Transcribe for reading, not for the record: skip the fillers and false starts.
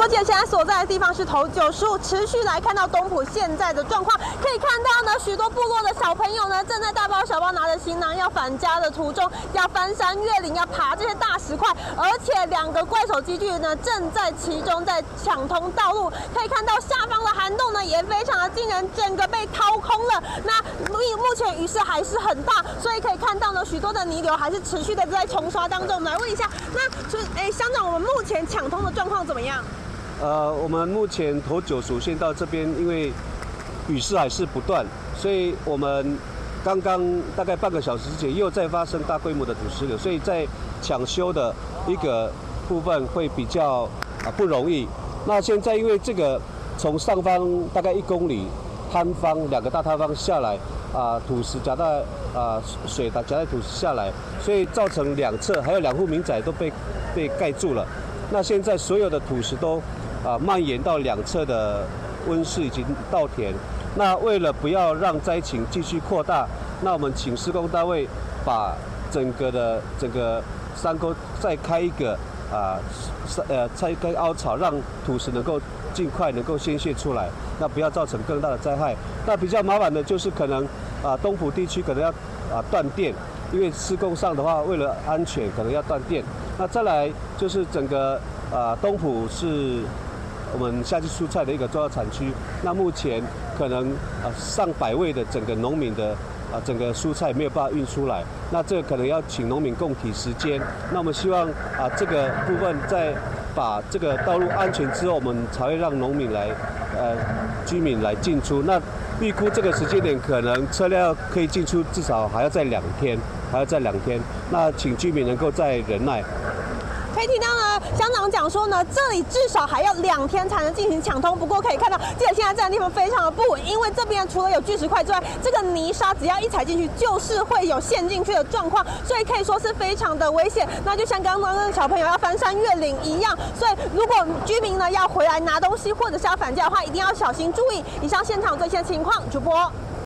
播姐现在所在的地方是头95，持续来看到东埔现在的状况，可以看到呢，许多部落的小朋友呢，正在大包小包拿着行囊要返家的途中，要翻山越岭，要爬这些大石块，而且2个怪手机具呢，正在其中在抢通道路。可以看到下方的涵洞呢，也非常的惊人，整个被掏空了。那目前雨势还是很大，所以可以看到呢，许多的泥流还是持续的在冲刷当中。我们来问一下，那乡长，我们目前抢通的状况怎么样？ 我们目前头95线到这边，因为雨势还是不断，所以我们刚刚大概半个小时之前又再发生大规模的土石流，所以在抢修的一个部分会比较不容易。那现在因为这个从上方大概1公里塌方2个大塌方下来，土石夹在水夹在土石下来，所以造成2侧还有2户民宅都被盖住了。那现在所有的土石都蔓延到2侧的温室以及稻田。那为了不要让灾情继续扩大，那我们请施工单位把整个山沟再开一个拆开凹槽，让土石能够尽快能够宣泄出来，那不要造成更大的灾害。那比较麻烦的就是可能东埔地区可能要断电，因为施工上的话，为了安全可能要断电。那再来就是整个东埔是我们夏季蔬菜的一个重要产区，那目前可能上百位的整个农民的整个蔬菜没有办法运出来，那这个可能要请农民共体时间。那我们希望这个部分在把这个道路安全之后，我们才会让农民来居民来进出。那预估这个时间点可能车辆可以进出至少还要再2天，那请居民能够再忍耐。 可以听到呢，乡长讲说呢，这里至少还要2天才能进行抢通。不过可以看到，记者现在站的地方非常的不稳，因为这边除了有巨石块之外，这个泥沙只要一踩进去，就是会有陷进去的状况，所以可以说是非常的危险。那就像刚刚那个小朋友要翻山越岭一样，所以如果居民呢要回来拿东西或者是要返家的话，一定要小心注意。以上现场最新情况，主播。